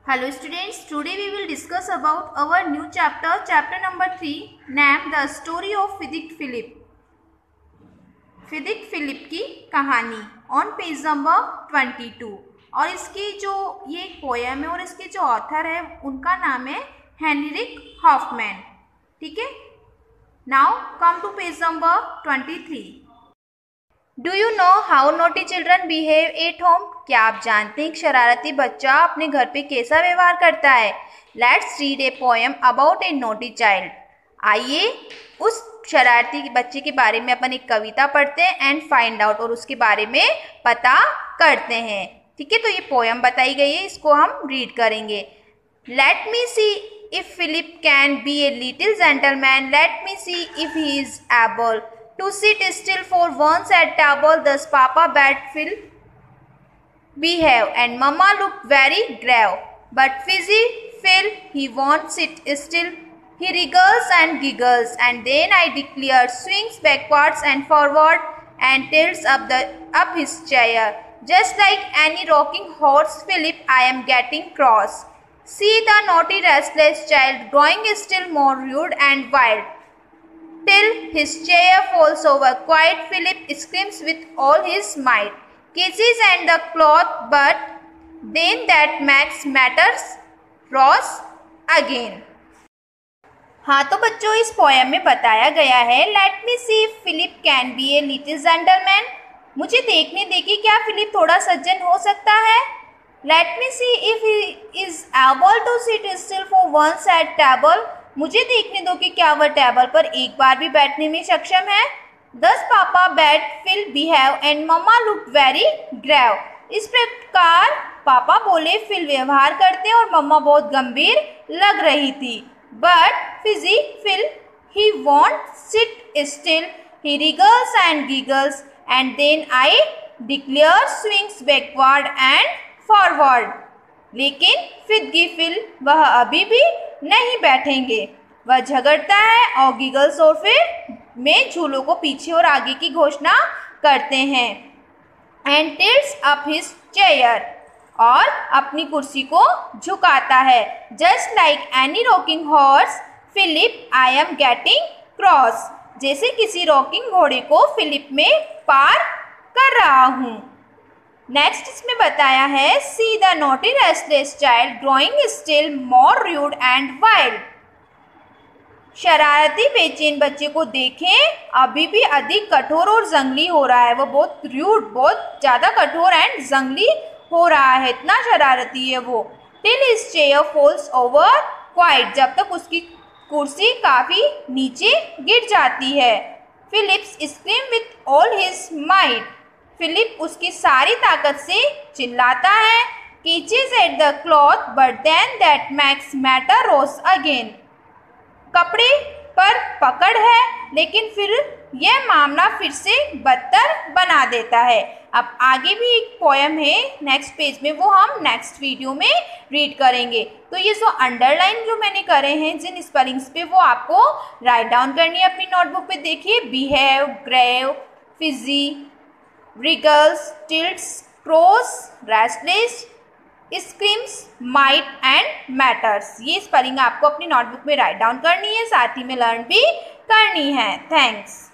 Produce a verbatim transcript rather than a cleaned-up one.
Hello students, today we will discuss about our new chapter, chapter number three, named The Story of Fiddick Philip. Fiddick Philip की कहानी on page number twenty two. और इसकी जो ये poem है और इसके जो ऑथर है उनका नाम है हेनरिक हॉफमैन। ठीक है, now come to page number twenty three. Do you know how naughty children behave at home? क्या आप जानते हैं एक शरारती बच्चा अपने घर पे कैसा व्यवहार करता है? Let's read a poem about a naughty child. आइए उस शरारती बच्चे के बारे में अपन एक कविता पढ़ते हैं एंड फाइंड आउट, और उसके बारे में पता करते हैं। ठीक है, तो ये पोएम बताई गई है, इसको हम रीड करेंगे। Let me see if Philip can be a little gentleman, let me see if he is able to sit still for once at table. Thus Papa bade Phil behave, and Mama looked very grave. But fizzy Phil, he won't sit still. He wriggles and giggles, and then I declare swings backwards and forward and tilts up the up his chair. Just like any rocking horse, Philip, I am getting cross. See the naughty restless child growing still more rude and wild, till his chair falls over. Quiet Philip screams with all his might, kisses and the cloth, but then that makes matters worse again. हाँ तो बच्चों, इस poem में बताया गया है, let me see if Philip can be a little gentleman. मुझे देखने देखिए क्या फिलिप थोड़ा सज्जन हो सकता है। Let me see if he is able to sit still for once at table. मुझे देखने दो कि क्या वह टेबल पर एक बार भी बैठने में सक्षम है। Thus papa bade Phil behave and mamma look very grave. इस प्रकार पापा बोले, फिल व्यवहार करते और मम्मा बहुत गंभीर लग रही थी। बट फिजी Phil, he won't sit still, he wriggles and giggles, and then I declare swings backward and forward. लेकिन फिदगी फिल, वह अभी भी नहीं बैठेंगे। वह झगड़ता है और गिगल्स और फिर में झूलों को पीछे और आगे की घोषणा करते हैं। And tilts up his chair, और अपनी कुर्सी को झुकाता है। Just like any rocking horse Philip, I am getting cross. जैसे किसी रॉकिंग घोड़े को फिलिप में पार कर रहा हूँ। नेक्स्ट इसमें बताया है, see the naughty restless child growing still more rude and wild. शरारती बेचैन बच्चे को देखें, अभी भी अधिक कठोर और जंगली हो रहा है। वो बहुत रूड, बहुत ज़्यादा कठोर एंड जंगली हो रहा है, इतना शरारती है वो। Till his chair falls over quite, जब तक उसकी कुर्सी काफ़ी नीचे गिर जाती है। Philips screams with all his might, Philip उसकी सारी ताकत से चिल्लाता है। Catches at the cloth, but then that makes matter worse again. कपड़े पर पकड़ है, लेकिन फिर यह मामला फिर से बदतर बना देता है। अब आगे भी एक पोएम है नेक्स्ट पेज में, वो हम नेक्स्ट वीडियो में रीड करेंगे। तो ये जो अंडरलाइन जो मैंने करे हैं जिन स्पेलिंग्स पे, वो आपको राइट डाउन करनी है अपनी नोटबुक पे। देखिए, बिहेव, ग्रेव, फिजी, wriggles, tilts, cross, restless, screams, might and matters। ये स्पेलिंग आपको अपनी नोटबुक में राइट डाउन करनी है, साथ ही में लर्न भी करनी है। थैंक्स।